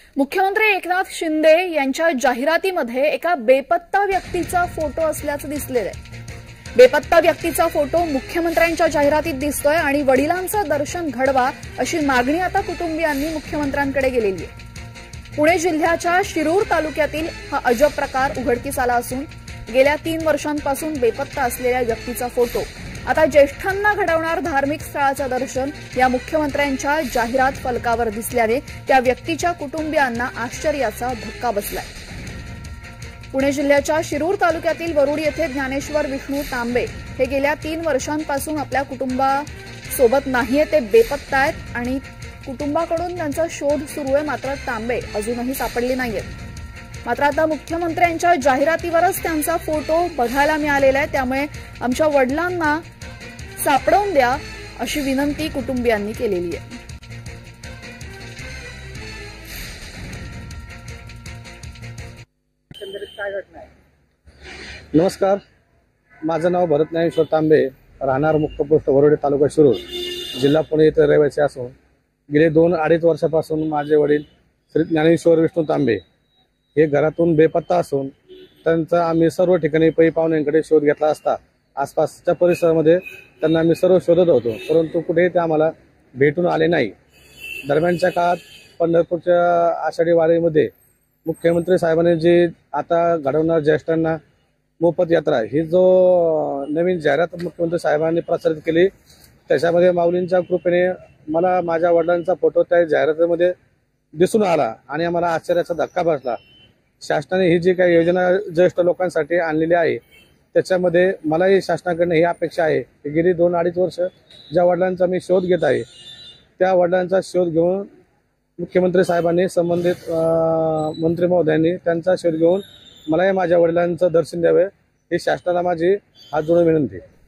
मुख्यमंत्री एकनाथ शिंदे यांच्या जाहिरातीमध्ये एका बेपत्ता व्यक्तीचा फोटो असल्याचं दिसलेलं आहे। बेपत्ता व्यक्तीचा फोटो मुख्यमंत्र्यांच्या जाहिरातीत दिसतोय आणि वडिलांचं दर्शन घडवा अशी मागणी आता कुटुंबियांनी मुख्यमंत्र्यांकडे केलेली आहे। पुणे जिल्ह्याच्या शिरूर तालुक्यातील हा अजब प्रकार उघडकीस आला असून गेल्या 3 वर्षांपासून बेपत्ता असलेल्या व्यक्तीचा फोटो आता ज्येष्ठांना घडवणार धार्मिक स्थळाचं दर्शन या मुख्यमंत्र्यांच्या जाहिरात फलकावर दिसल्याने त्या व्यक्तीच्या कुटुंबियांना आश्चर्याचा धक्का बसलाय। पुणे जिल्ह्याच्या शिरूर तालुक्यातील वरुड येथे ज्ञानेश्वर विष्णू तांबे हे गेल्या 3 वर्षांपासून आपल्या कुटुंबासोबत नाहीये, ते बेपत्ता आहेत आणि कुटुंबाकडून त्यांचा शोध सुरू आहे। मात्र तांबे अजूनही सापडले नाहीयेत। मात्र आता मुख्यमंत्र्यांच्या जाहिरातीवरच त्यांचा फोटो बघायला मिळालेला आहे, त्यामुळे आमच्या वडिलांना सापडवून द्या अशी विनंती कुटुंबियांनी केलेली आहे। नमस्कार, माझं नाव भरत ज्ञानेश्वर तांबे, राहणार मुक्काम पोस्ट वरोडे, तालुका शिरूर, जिल्हा पुणे येथे रहिवासी असून गेले 2-2.5 वर्षापासून माझे वडील श्री ज्ञानेश्वर विष्णू तांबे हे घरातून बेपत्ता असून त्यांचा आम्ही सर्व ठिकाणी पै पाहुण्यांकडे शोध घेतला असता आसपासच्या परिसरामध्ये त्यांना आम्ही सर्व शोधत होतो, परंतु कुठेही ते आम्हाला भेटून आले नाही। दरम्यानच्या काळात पंढरपूरच्या आषाढी वारीमध्ये मुख्यमंत्री साहेबांनी जी आता घडवणार ज्येष्ठांना मोफत यात्रा ही जो नवीन जाहिरात मुख्यमंत्री साहेबांनी प्रसारित केली, त्याच्यामध्ये माऊलींच्या कृपेने मला माझ्या वडिलांचा फोटो त्या जाहिरातीमध्ये दिसून आला आणि आम्हाला आश्चर्याचा धक्का बसला। शासनाने ही जी काही योजना ज्येष्ठ लोकांसाठी आणलेली आहे त्याच्यामध्ये मलाही शासनाकडून ही अपेक्षा आहे की गेली 2-2.5 वर्ष ज्या वडिलांचा मी शोध घेत आहे त्या वडिलांचा शोध घेऊन मुख्यमंत्री साहेबांनी संबंधित मंत्री महोदयांनी त्यांचा शोध घेऊन मलाही माझ्या वडिलांचं दर्शन द्यावे ही शासनाला माझी हात जोडून विनंती आहे।